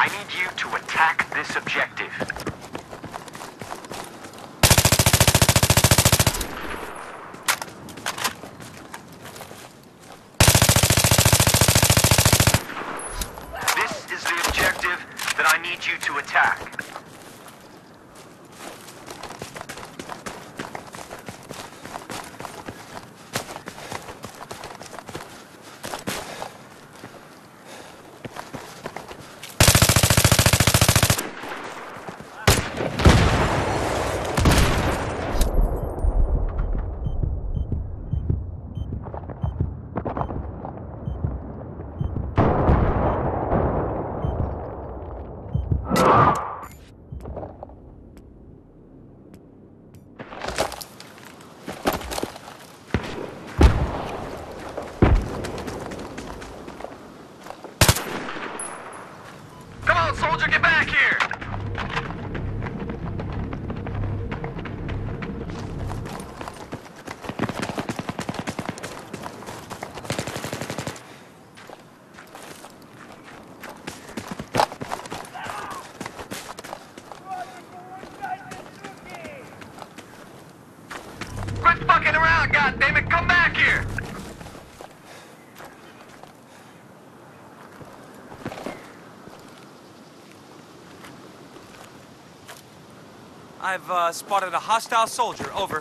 I need you to attack this objective. This is the objective that I need you to attack. Soldier, get back here! Quit fucking around, goddammit! Come back here! I've spotted a hostile soldier. Over.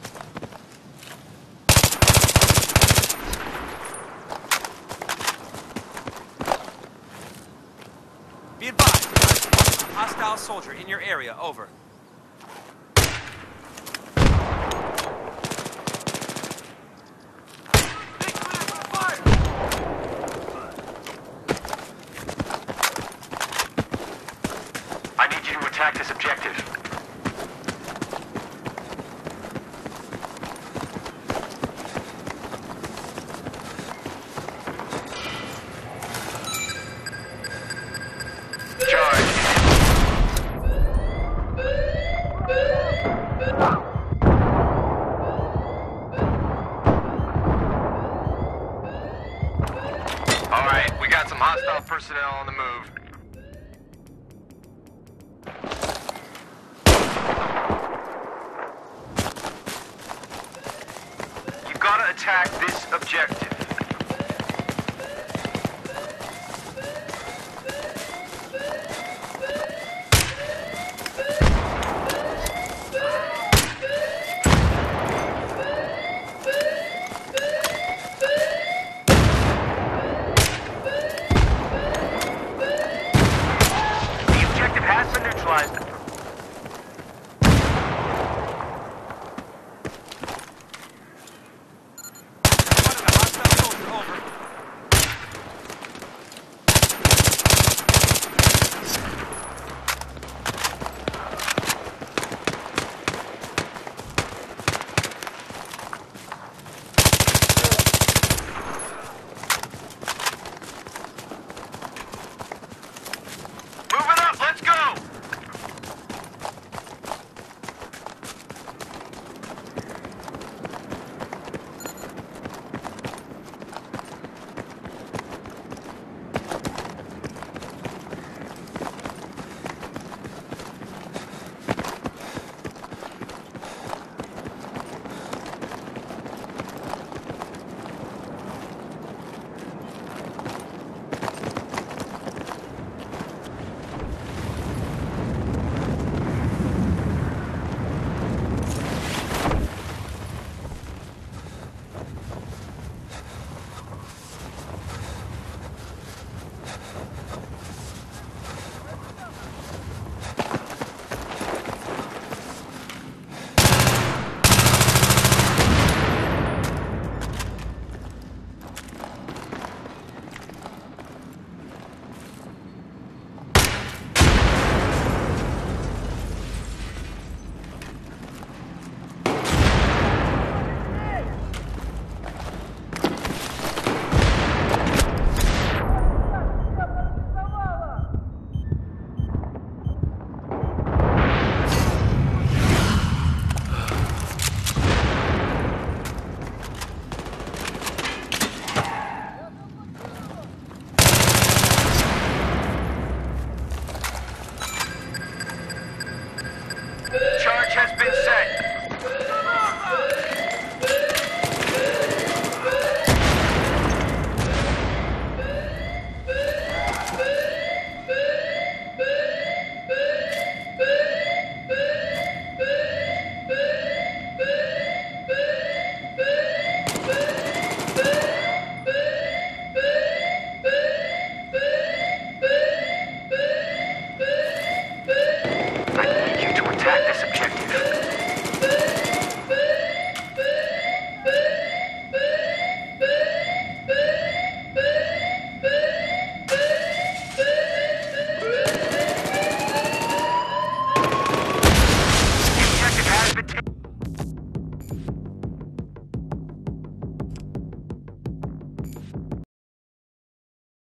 Be advised. Hostile soldier in your area. Over. I need you to attack this objective. Alright, we got some hostile personnel on the move. You gotta attack this objective.